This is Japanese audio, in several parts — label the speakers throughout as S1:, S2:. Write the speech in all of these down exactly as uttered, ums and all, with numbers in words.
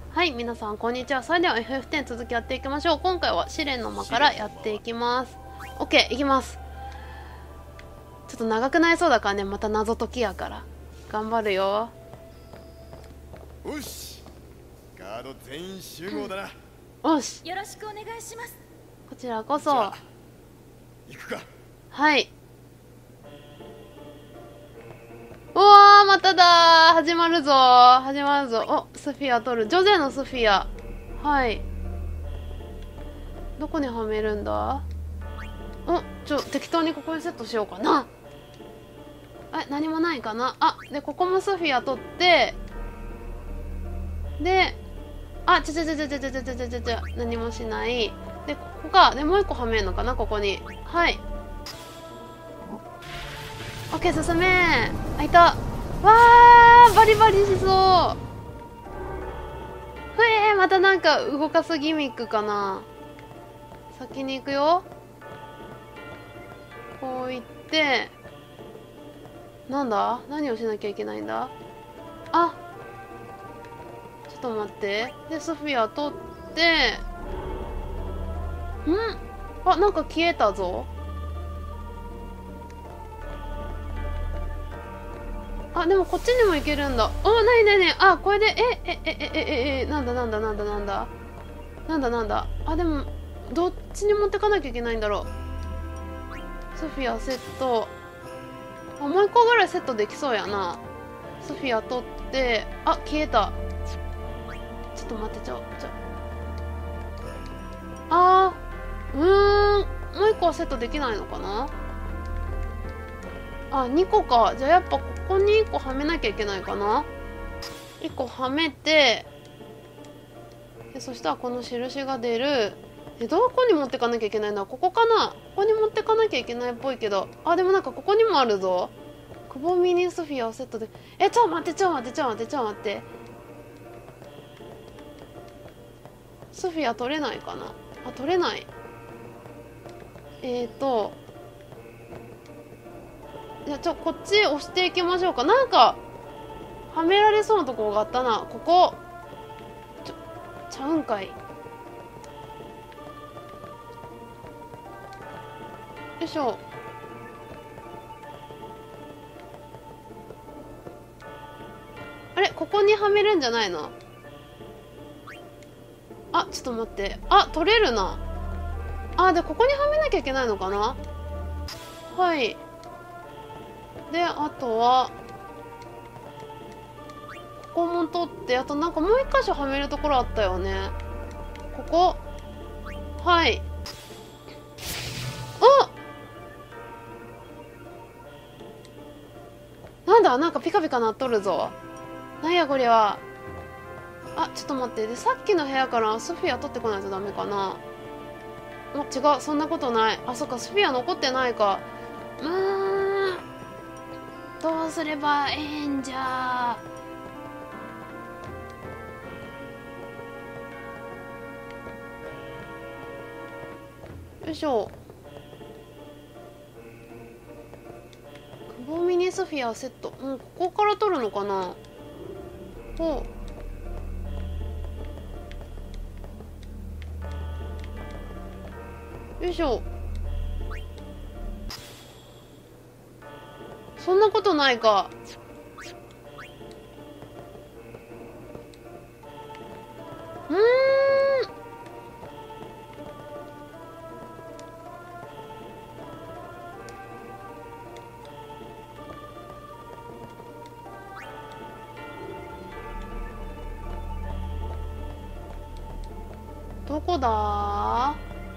S1: はい、皆さんこんにちは。それでは エフエフテン 続きやっていきましょう。今回は試練の間からやっていきます。 OK、 いきます。ちょっと長くなりそうだからね、また謎解きやから頑張るよ。
S2: よし、ガード全員集合だな。
S1: よし、
S3: よろしくお願いします。
S1: こちらこそ。
S2: 行くか。
S1: はい。うわー、まただー。始まるぞー、始まるぞ。お、スフィア取る。ジョゼのスフィア。はい。どこにはめるんだ。お、ちょ適当にここにセットしようかな。え、何もないかな。あ、でここもスフィア取って、で、あ、ちょちょちょちょちょちょちょちょちょちょ、何もしない。でここか。でもう一個はめるのかな、ここに。はい。オッケー、進めー。あ、いた。わー、バリバリしそう。ふえー、またなんか動かすギミックかな。先に行くよ。こう行って、なんだ、何をしなきゃいけないんだ。あ、ちょっと待って。でスフィア取って、ん、あ、なんか消えたぞ。あ、でもこっちにも行けるんだ。お、なになに、あ、これで、え、え、え、え、え、え、なんだなんだなんだなんだなんだなんだ。あ、でもどっちに持ってかなきゃいけないんだろう。スフィアセット。あ、もう一個ぐらいセットできそうやな。スフィア取って、あ、消えた。ちょっと待って、ちょちょあー、うーん、もう一個はセットできないのかな。あ、にこか。じゃあやっぱここにいっこはめなきゃいけないかな。いっこはめて、でそしたらこの印が出る。え、どこに持ってかなきゃいけないんだ。ここかな。ここに持ってかなきゃいけないっぽいけど、あ、でもなんかここにもあるぞ。くぼみにスフィアをセットで。え、ちょっと待ってちょっと待ってちょっと待ってちょっと待って、スフィア取れないかな。あ、取れない。えーとじゃあちょこっち押していきましょうか。なんかはめられそうなところがあったな。ここちょちゃうんかい。よいしょ。あれ、ここにはめるんじゃないの。あ、ちょっと待って。あ、取れるな。あ、でここにはめなきゃいけないのかな。はい。であとはここも取って、あとなんかもう一箇所はめるところあったよね。ここ。はい。あ、なんだ、なんかピカピカなっとるぞ。なんやこりゃ。あ、ちょっと待って。でさっきの部屋からスフィア取ってこないとダメかな。お、違う、そんなことない。あ、そっか、スフィア残ってないか。うーん、どうすればええんじゃ。よいしょ。くぼみにスフィアセット。うん、ここから取るのかな。ほう。よいしょ。そんなことないか。うーん、どこだ。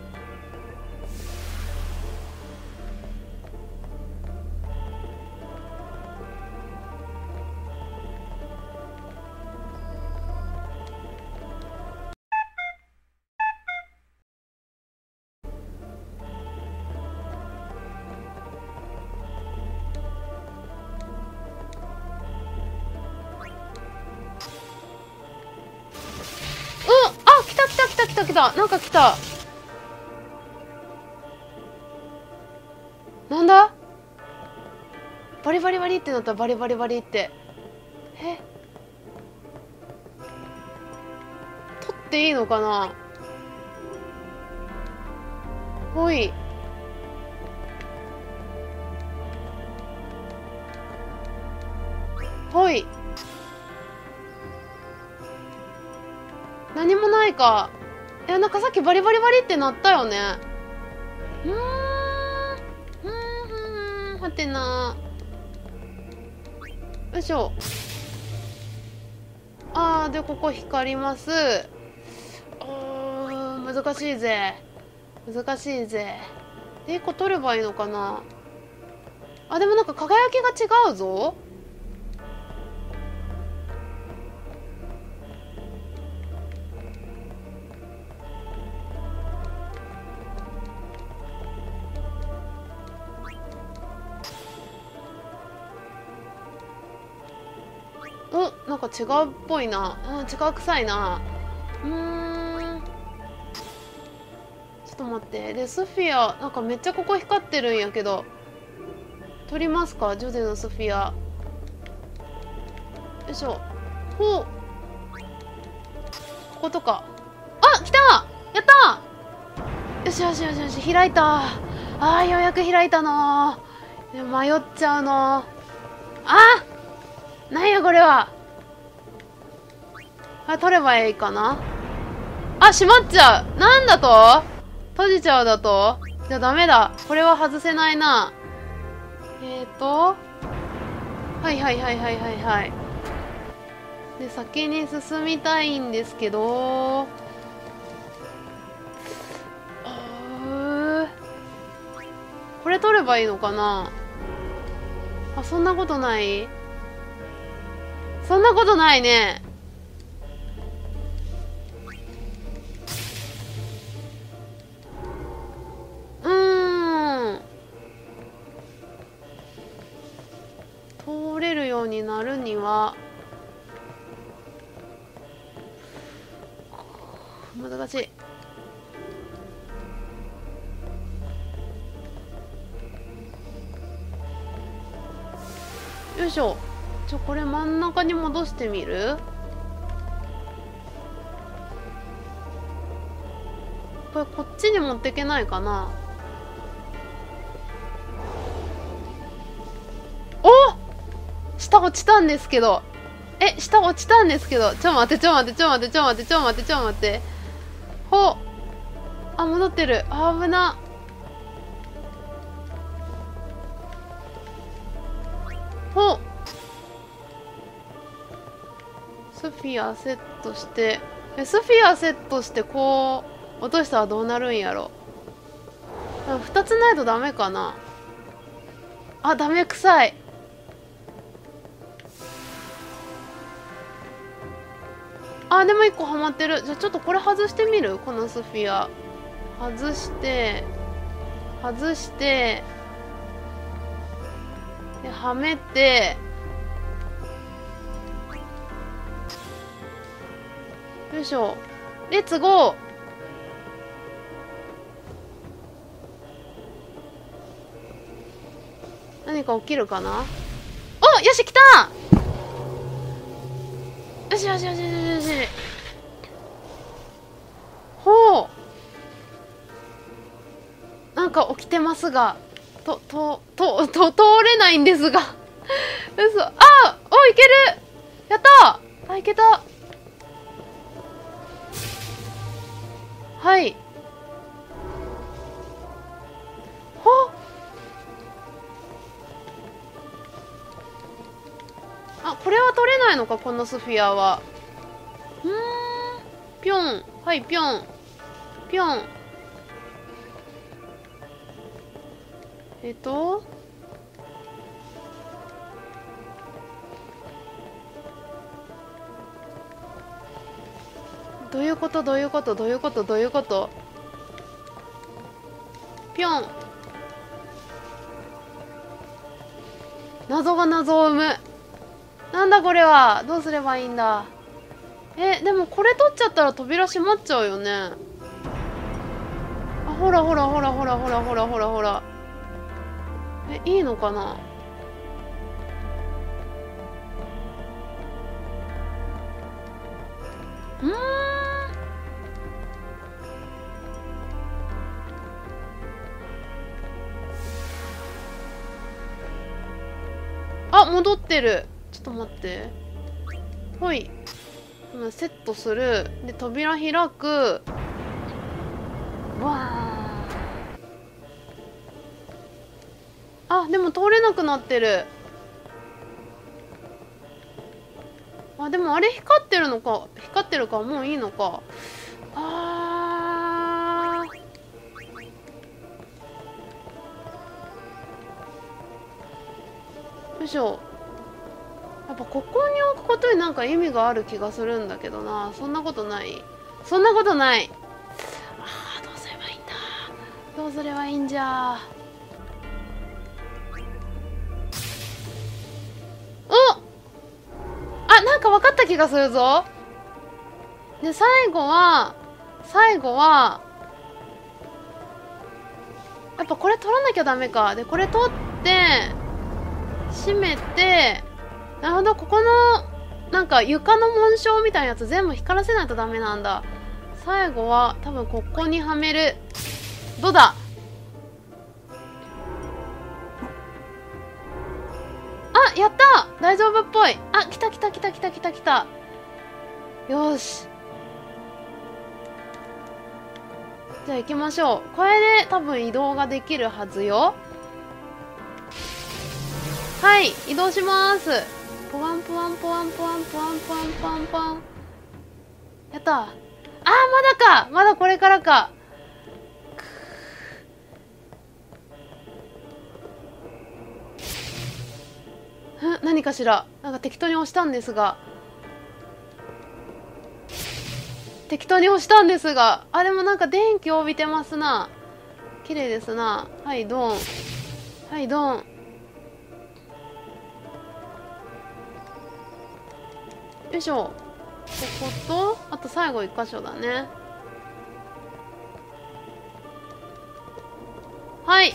S1: 来た来た来た来た来た。なんか来た。なんだ。バリバリバリってなった。バリバリバリって。え、 っていいのかな。ほい。ほい。何もないか。いや、なんかさっきバリバリバリってなったよね。うーん。うーん。はてな。よいしょ。あー、で、ここ光ります。うーん、難しいぜ。難しいぜ。で、いっこ取ればいいのかな。あ、でもなんか輝きが違うぞ。お、なんか違うっぽいな。うん、違う臭いな。うーん。ちょっと待って。で、スフィア、なんかめっちゃここ光ってるんやけど。取りますか、ジョゼのスフィア。よいしょ。ほう。こことか。あ、来た、やったー。よしよしよしよし、開いた。あー、ようやく開いたのー。迷っちゃうのー。あー、なんやこれは。あれ、取ればいいかな。あ、閉まっちゃう。なんだと、閉じちゃうだと。じゃあダメだ。これは外せないな。えーと。はいはいはいはいはいはい。で、先に進みたいんですけど。あー、これ取ればいいのかな。あ、そんなことない。そんなことないね。うーん。通れるようになるには難しい。よいしょ。ちょ、これ真ん中に戻してみる。これこっちに持っていけないかな。お、下落ちたんですけど。え、下落ちたんですけど。ちょ待ってちょ待ってちょ待ってちょ待ってちょ待ってちょ待って。ほ、あ、戻ってる。あ、危な。ほ、スフィアセットして。え、スフィアセットしてこう落としたらどうなるんやろ。ふたつないとダメかな。あ、ダメ臭い。あ、でもいっこはまってる。じゃあちょっとこれ外してみる。このスフィア外して外してで、はめて、よいしょ。レッツゴー。何か起きるかな。お、よし、来た。よしよしよしよしよし。ほう、なんか起きてますが、とととと通れないんですが嘘。あ、お、いける。やった。あ、いけた。はい。ほっ、あ、これは取れないのか、このスフィアは。うーん、ぴょん。はい、ぴょんぴょん。えっとどういうことどういうことどういうことどういうこと。ぴょん。謎が謎を生む。なんだこれは。どうすればいいんだ。え、でもこれ取っちゃったら扉閉まっちゃうよね。あ、ほらほらほらほらほらほらほらほら。え、いいのかな。うーん、 あ、戻ってる。ちょっと待って。ほい。今セットする。で、扉開く。わー。あ、でも通れなくなってる。あ、でもあれ光ってるのか。光ってるからもういいのか。あー。よいしょ。やっぱここに置くことになんか意味がある気がするんだけどな。そんなことない。そんなことない。あー、どうすればいいんだ。どうすればいいんじゃ。お、あ、なんか分かった気がするぞ。で、最後は最後はやっぱこれ取らなきゃダメか。で、これ取って閉めて、なるほど、ここのなんか床の紋章みたいなやつ全部光らせないとダメなんだ。最後は多分ここにはめる。どうだ。あ、やった、大丈夫っぽい。あ、来た来た来た来た来た来た。よし、じゃあ行きましょう。これで多分移動ができるはずよ。はい、移動します。ポワンポワンポワンポワンポワンポワンポワンポワン。やった。あー、まだか、まだこれからか。ん、何かしら。なんか適当に押したんですが適当に押したんですがあ、でもなんか電気を帯びてますな。綺麗ですな。はいドン、はいドン。よいしょ。こことあと最後一箇所だね。はい。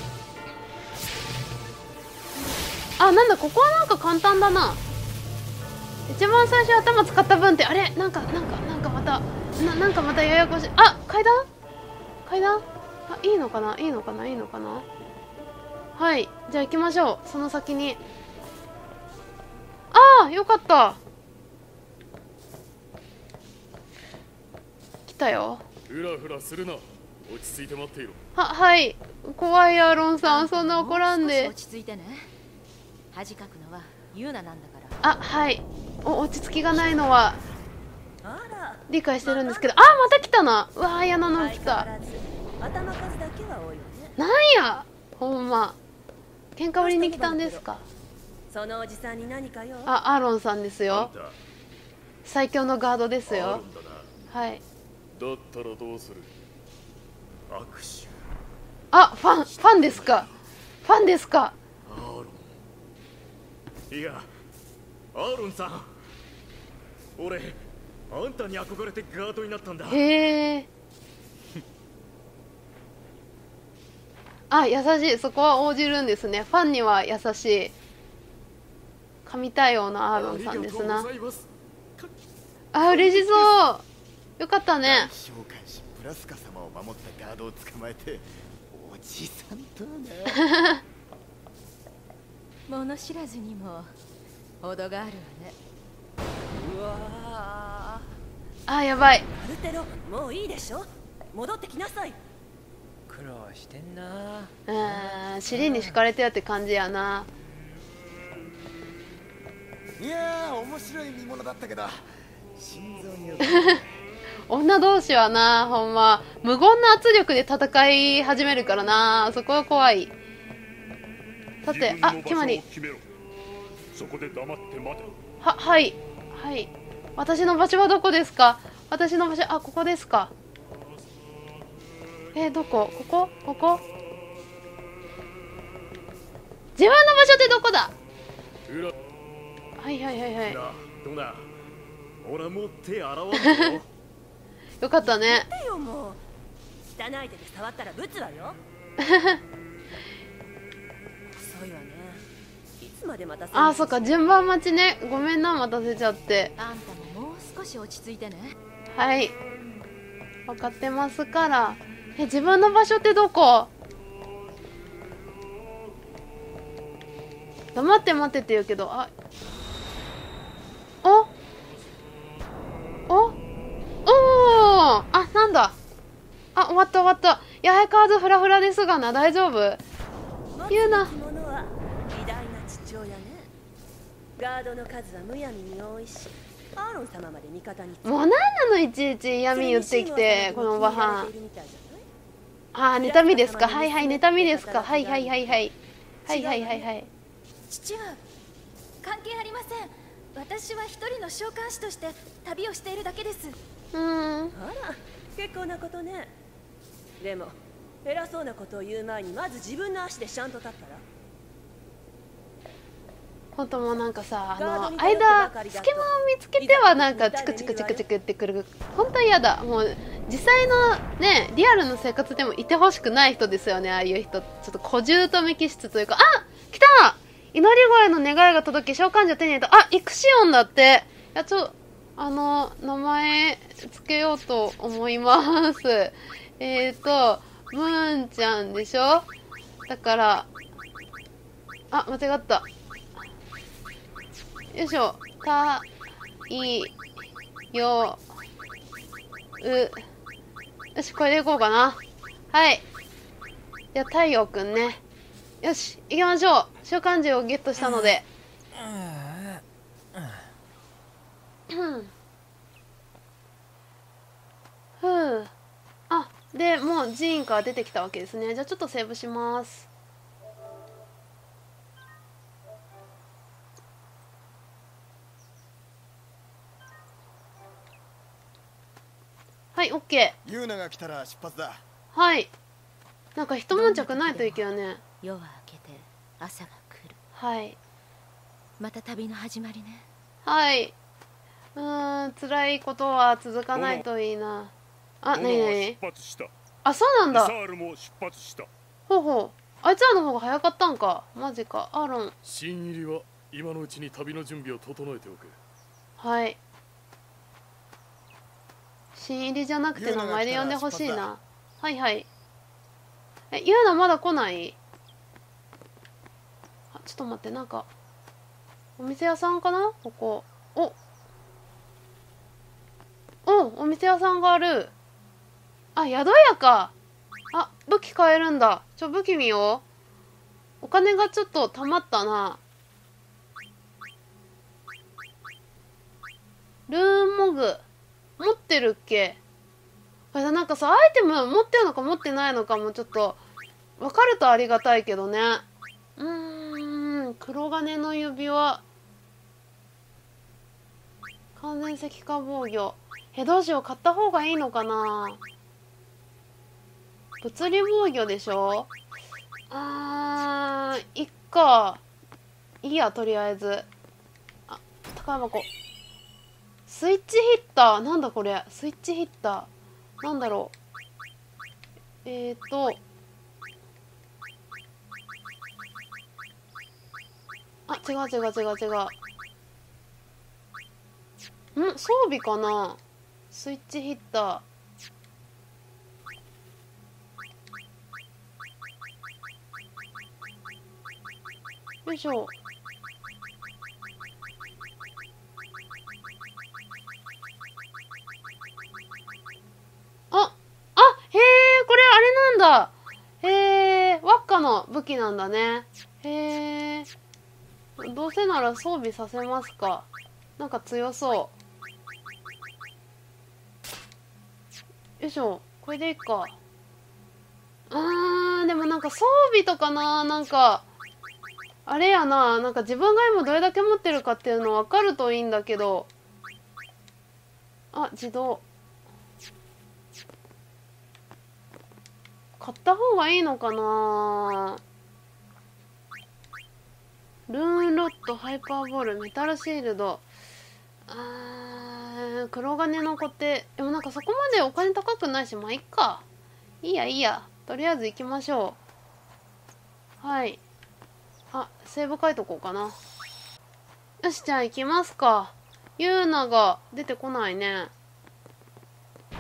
S1: あ、なんだ、ここはなんか簡単だな。一番最初頭使った分ってあれ、なんかなんかなんかまたななんかまたややこしい。あ、階段階段。あ、いいのかないいのかないいのかな。はい、じゃあ行きましょう。その先に。ああ、よかった、来たよ。
S3: ふらふらするな。落ち着いて待っていろ。
S1: は、はい。怖いアーロンさん、そんな怒らんで。
S4: 落ち着いてね。恥かくのはユーナなんだから。
S1: あ、はい。お、落ち着きがないのは
S4: あら、
S1: 理解してるんですけど、あ、また来たな。うわー、嫌なの来た。
S4: 頭数だけは多いわね。
S1: なんや、ほんま。喧嘩売りに来たんですか。
S4: そのおじさんに何かよ。
S1: あ、アーロンさんですよ。最強のガードですよ。はい。
S3: だったらどうする。握手。
S1: あ、ファン、ファンですか。ファンですか。
S3: アーロン。いや、アーロンさん。俺、あんたに憧れてガードになったんだ。
S1: へえ。あ、優しい。そこは応じるんですね。ファンには優しい。神対応のアーロンさんですな。あ、嬉しそう。よかったね。
S2: 召喚師プラスカ様を守ったガードを捕まえて、おじさんとね。
S4: 物知らずにも程があるわね。うわ
S1: あ、やばい。
S4: アルテロ、もういいでしょ。戻ってきなさい。
S5: 苦労してんな。
S1: うん、尻に敷かれてやって感じやな。
S2: いやー、面白い見物だったけど、心臓によ
S1: 女同士はな、ほんま無言の圧力で戦い始めるからな。そこは怖い。さて、あ、決まり。
S3: そこで黙って待て。
S1: は、はいはい。私の場所はどこですか。私の場所、あ、ここですか。えー、どこ、ここここ。自分の場所ってどこだ。はいはいはいはい。
S3: どうだ。俺も手洗わんぞ。
S1: よかったね。
S4: 見てよ、もう汚い手で触ったらブツわよ。遅いわね。いつまで待たせる。
S1: あ、そっか、順番待ちね。ごめんな、待たせちゃって。
S4: あんたももう少し落ち着いてね。
S1: はい、分かってますから。え、自分の場所ってどこ。 黙って待ってって言うけど、あおおおー、あ、なんだ、あ、終わった終わった。八重カードフラフラですがな、大丈夫？言うな。
S6: 持つべきものは偉大な父親ね。ガードの数はむやみに多いし、アーロン様まで味方につく。
S1: もうなんなの、いちいち嫌味言ってきて、このおばはん。あー、妬みですか。はいはい、妬みですか。はいはいはいはいはいはいはいはい。
S7: 父は関係ありません。私は一人の召喚師として旅をしているだけです。
S1: うーん、
S6: あら、結構なことね。でも偉そうなことを言う前にまず自分の足でちゃんと立ったら。
S1: ほんともうなんかさ、あの
S6: ガードに頼ってば
S1: 間
S6: かりだと
S1: 隙間を見つけてはなんかチクチクチクチクってくる。ほんと嫌だ。もう実際のね、リアルの生活でもいてほしくない人ですよね、ああいう人。ちょっと小姑気質というか、あ、来た、祈り声の願いが届き召喚獣を手に入れた。あ、イクシオンだって。いや、ちょ、あの名前つけようと思います。えーとムーンちゃんでしょ。だからあ、間違った。よいしょ。たいよう。よし、これでいこうかな。はい。じゃあ太陽くんね。よし、行きましょう。召喚獣をゲットしたので。うんふう。あ、でもう寺院から出てきたわけですね。じゃあちょっとセーブします。はい、オッケー。
S2: ユーナが来たら出発だ。
S1: はい。なんか一悶着ないといけよね。
S4: 夜は明けて朝が来る。
S1: はい。
S4: また旅の始まりね。
S1: はい。うーん、辛いことは続かないといいな。あ、なになに？
S3: 出発した。
S1: あ、そうなんだ。
S3: サールも出発した。
S1: ほうほう。あいつらの方が早かったんか。マジか。アーロン。
S3: 新入りは今のうちに旅の準備を整えておく。
S1: はい。新入りじゃなくて名前で呼んでほしいな。はいはい。え、ユーナまだ来ない？あ、ちょっと待って、なんかお店屋さんかなここ。おお、お店屋さんがある。あ、宿屋か。あ、武器買えるんだ。ちょ、武器見よう。お金がちょっと貯まったな。ルーンモグ持ってるっけ。あれなんかさ、アイテム持ってるのか持ってないのかもちょっと分かるとありがたいけどね。うーん、黒金の指輪、完全石化防御。え、どうしよう、買った方がいいのかな。物理防御でしょ。あー、いっか。いいや、とりあえず。あ、宝箱。スイッチヒッター、なんだこれ。スイッチヒッターなんだろう。えーとあ、違う違う違う違う。ん、装備かな。スイッチヒッター。よいしょ。あ、あ、へえ、これあれなんだ。へえ、ワッカの武器なんだね。へえ。どうせなら装備させますか。なんか強そう。よいしょ、これでいいか。あー、でもなんか装備とかな、なんかあれやな、なんか自分が今どれだけ持ってるかっていうの分かるといいんだけど。あ、自動買った方がいいのかな。ルーンロッド、ハイパーボール、メタルシールド。あー、黒金のコテ。でもなんかそこまでお金高くないし、まあいっか。いいやいいや、とりあえず行きましょう。はい。あ、セーブ書いとこうかな。よし、じゃあ行きますか。ユーナが出てこないね。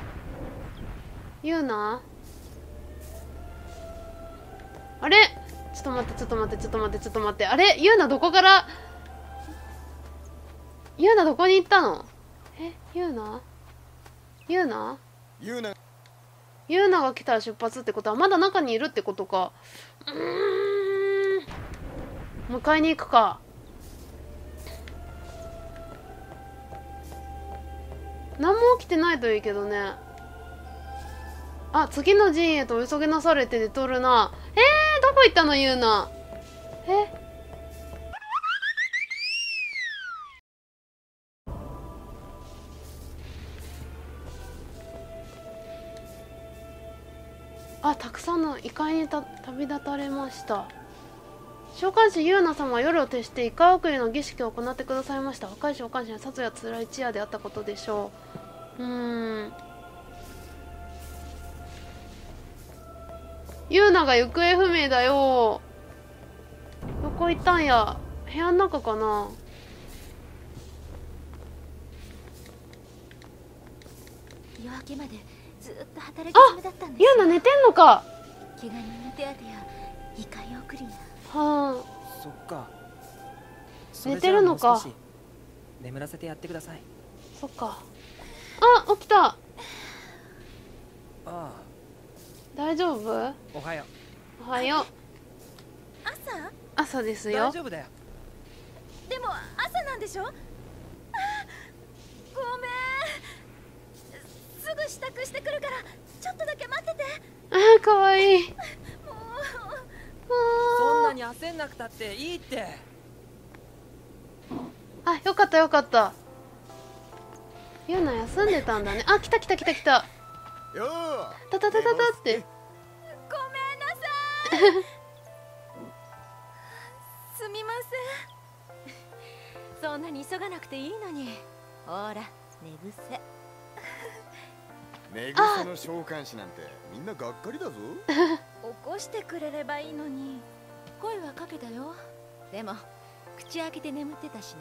S1: ユーナ、あれ、 ちょっと待ってちょっと待ってちょっと待ってちょっと待って、あれユーナどこから、ユーナどこに行ったの？えユーナユーナ
S2: ユーナ
S1: ユーナが来たら出発ってことはまだ中にいるってことか。うーん、迎えに行くか。何も起きてないといいけどね。あ、次の陣へとお急ぎなされて出とるな。えー、どこ行ったのユーナ。えあ、たくさんの異界にた旅立たれました。召喚師ユーナ様は夜を徹して異界送りの儀式を行ってくださいました。若い召喚師はさぞや辛い一夜であったことでしょう。うーん、ユーナが行方不明だよ。どこ行ったんや。部屋の中かな。
S7: 夜明けまでずっと働き
S1: あ
S7: 詰めだったんです。
S1: ユーナ寝てんのか。
S7: 怪我人の手当てや異界送りや。
S1: は
S5: そっか。
S1: 寝てるのか。
S5: それじゃあもう少し眠らせてやってください。
S1: あ、そっか。あ、起きた。
S5: ああ、
S1: 大丈夫？
S5: おはよ
S1: おはよう。
S7: 朝？
S1: 朝です
S5: う。
S1: よ
S5: 大。丈夫だよ。
S7: でも朝なんでしょ？あー、ごめん。すぐ支度してくるからちょっとだけ待ってて。
S1: あー、かわいい。
S7: もう
S5: そんなに焦んなくたっていいって。
S1: あ、よかったよかった。ユーナ休んでたんだね。あ、来た来た来た来た。
S2: よー
S1: たたたたたって。
S7: ごめんなさい。すみません。そんなに急がなくていいのに。ほら、寝癖。
S2: 寝癖の召喚師なんてみんながっかりだぞ。
S7: 起こしてくれればいいのに。声はかけたよ。でも口開けて眠ってたしね。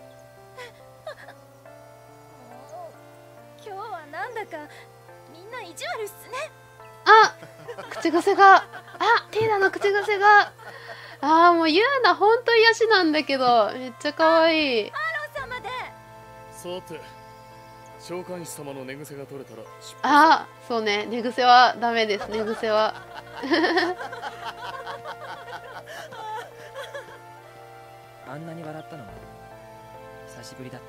S7: 今日はなんだかみんな意地悪っすね。
S1: あ、口癖が。あ、ティーダの口癖が。あー、もうユーナほんと癒しなんだけど、めっちゃ可愛い。
S7: アロン様で。
S3: さて、召喚師様の寝癖が取れたら出発。
S1: あ、そうね、寝癖はダメです。寝癖は。
S5: あんなに笑ったのも久しぶりだった。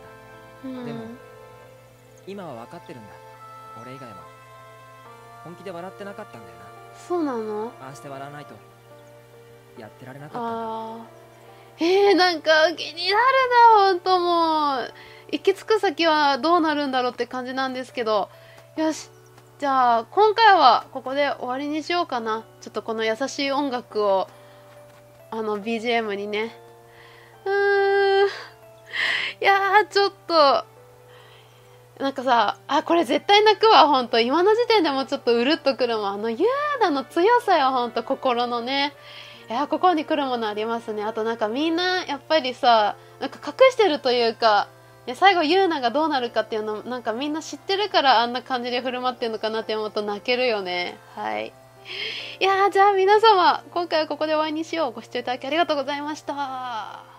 S1: うん、
S5: でも今は分かってるんだ。俺以外は本気で笑ってなかったんだよな。
S1: そうなの？
S5: ああして笑わないとやってられなかったんだ。
S1: あー、えー、なんか気になるな、ほんともう。行き着く先はどうなるんだろうって感じなんですけど。よし、じゃあ今回はここで終わりにしようかな。ちょっとこの優しい音楽をあの ビージーエム にね。うーん、いやーちょっとなんかさ、あ、これ絶対泣くわ、ほんと。今の時点でもちょっとうるっとくるもん。あのユーナの強さよ、ほんと。心のね。いや、ここに来るものありますね。あとなんかみんなやっぱりさ、なんか隠してるというか、いや最後ユーナがどうなるかっていうのなんかみんな知ってるからあんな感じで振る舞ってるのかなって思うと泣けるよね。はい。いやー、じゃあ皆様今回はここで終わりにしよう。ご視聴いただきありがとうございました。